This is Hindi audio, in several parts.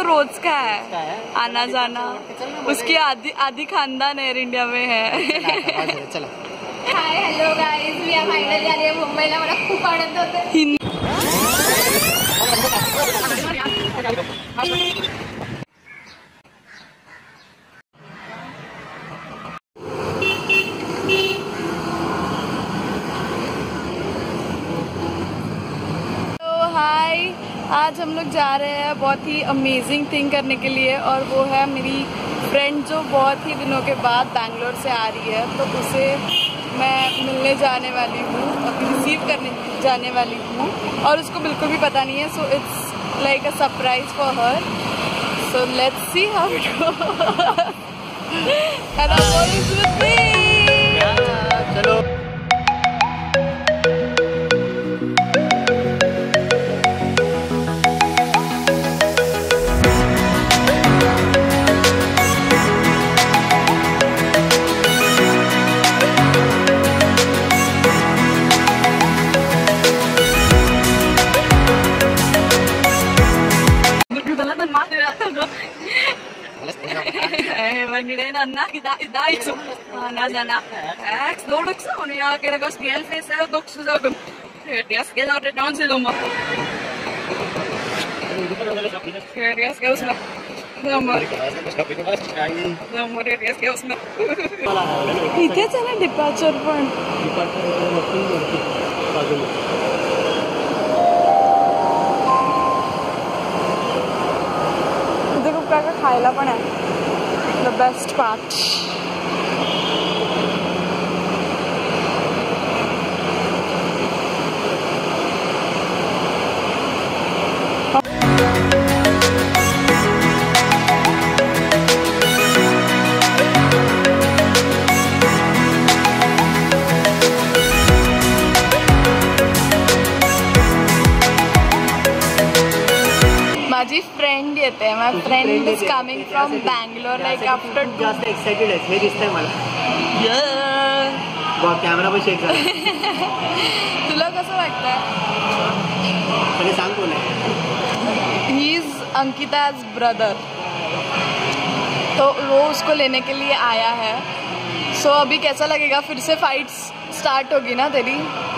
रोज का है आना जाना। उसकी आधी खानदान एयर इंडिया में है। चला हाय हॅलो गाईज, मी फायनली आली आहे मुंबईला. मला खूप आनंद होतोय. हाय, आज हम लोग जा रहे हैं बहुत ही अमेजिंग थिंग करने के लिए, और वो है मेरी फ्रेंड जो बहुत ही दिनों के बाद बैंगलोर से आ रही है, तो उसे मैं मिलने जाने वाली हूँ, अभी रिसीव करने जाने वाली हूँ, और उसको बिल्कुल भी पता नहीं है. So it's like a surprise for her. So let's see how it goes. And Amol is with me. चलो. इथेच आहे ना डिपार्चर पण. इथे खूप काय काय खायला पण आहे. The best part. माझी फ्रेंड येते. My friend is coming from Bangalore like after. जास्त एक्साइटेड आहे हे दिसतंय मला. कॅमेरा पण शेक झाला. तुला कसं वाटतंय? आणि सांग कोण आहे? He is Ankita's brother. तो वो उसको लेने के लिए आया है. सो अभी कैसा लगेगा? फिर से फाइट्स स्टार्ट होगी ना तेरी?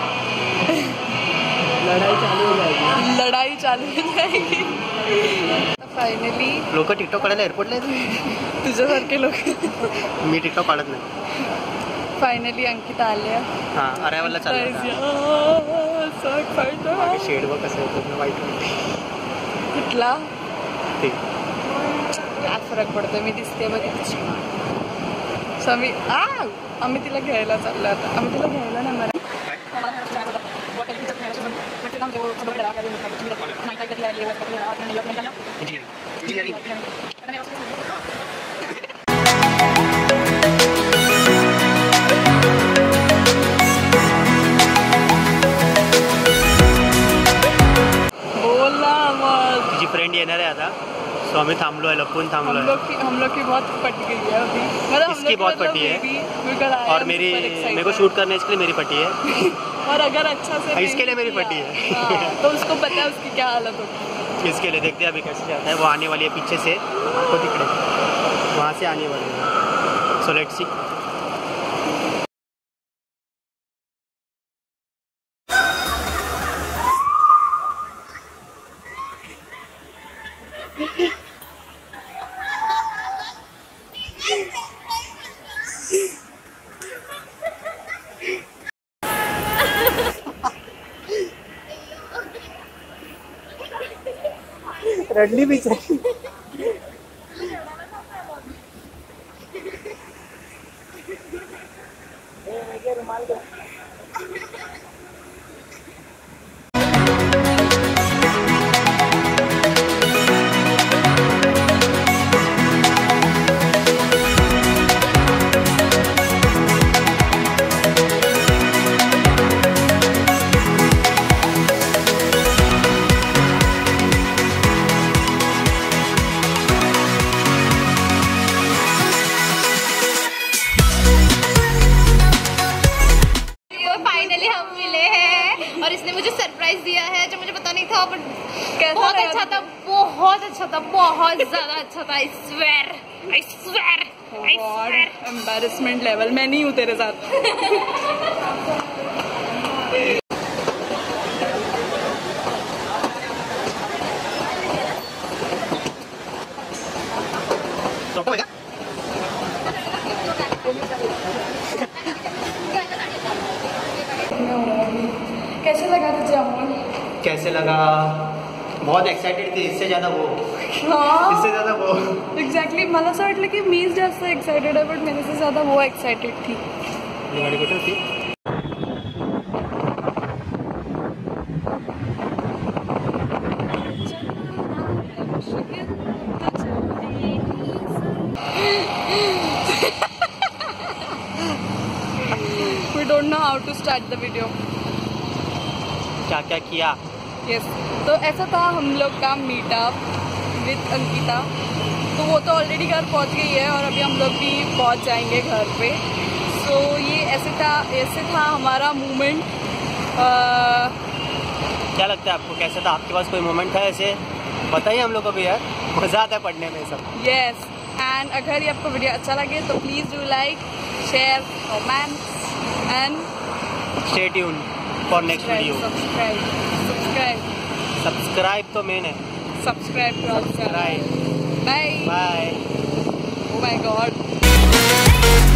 लढाई चालू हो जाएगी. लड़ाई चालू हो जाएगी. फायनली लोक टिकटॉक काढायला एअरपोर्टला येतात. तुझ्यासारखे लोक. मी टिकटॉक काढत नाही. फायनली अंकिता आल्या. हां अरायवलला चाललं. शेड बघ कसं होतं वाईट. कुठला? ते काय फरक पडतो? मी दिसते बघितली. सो आम्ही तिला घ्यायला चाललो आता. आम्ही तिला घ्यायला नाही मला. तिची फ्रेंड येणार आहे आता. सो आम्ही थांबलो आहे, लपून थांबलो आहे. हम लोग की बहुत पट गई है अभी. मतलब इसकी बहुत पटी है और मेरे को शूट करने के लिए मेरी पटी है. और अगर अच्छा से इसके लिए मेरी पटी है. तो उसको पता है उसकी क्या हालत होगी. इसके लिए देखते हैं अभी कैसे जाता है. वो आने वाली है पीछे से, आपको दिख रहा है वहाँ से आने वाली है. So let's see. रडली बिचारी. था, बहुत ज्यादा अच्छा था। I swear I swear I swear. Embarrassment level, मैं नहीं हूँ तेरे साथ। कैसे लगा तुझे अमोल? कैसे लगा? बहुत एक्साइटेड थी, इससे ज़्यादा वो, हाँ इससे ज़्यादा वो। एक्झॅक्टली मला असं वाटलं की मीच जास्त एक्साइटेड आहे, बट मेरे से ज़्यादा वो एक्साइटेड थी. गाड़ी कुठे होती? We don't know how to start the video. क्या क्या किया? Yes. तो ऐसा था हम लोग का मीटअप विद अंकिता. तो वो तो ऑलरेडी घर पहुंच गई है और अभी हम लोग भी पहुंच जाएंगे घर पे. सो ये ऐसे था हमारा मोमेंट. क्या लगता है आपको, कैसा था? आपके पास कोई मोमेंट था ऐसे? बताइए हम लोग को भी यार, मज़ा आता है पढ़ने में सब. यस. एंड अगर ये आपको वीडियो अच्छा लगे तो please do like, share, comment and stay tune for next video. Subscribe तो मेन है. Subscribe to our channel. Right. Bye. Bye. Oh my God.